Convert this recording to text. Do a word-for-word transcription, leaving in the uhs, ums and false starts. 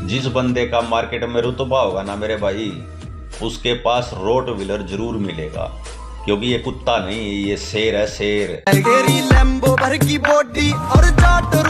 जिस बंदे का मार्केट में रुतबा होगा ना मेरे भाई, उसके पास रोट व्हीलर जरूर मिलेगा, क्योंकि ये कुत्ता नहीं, ये शेर है, शेर। तेरी लैम्बो भर की बॉडी और जाट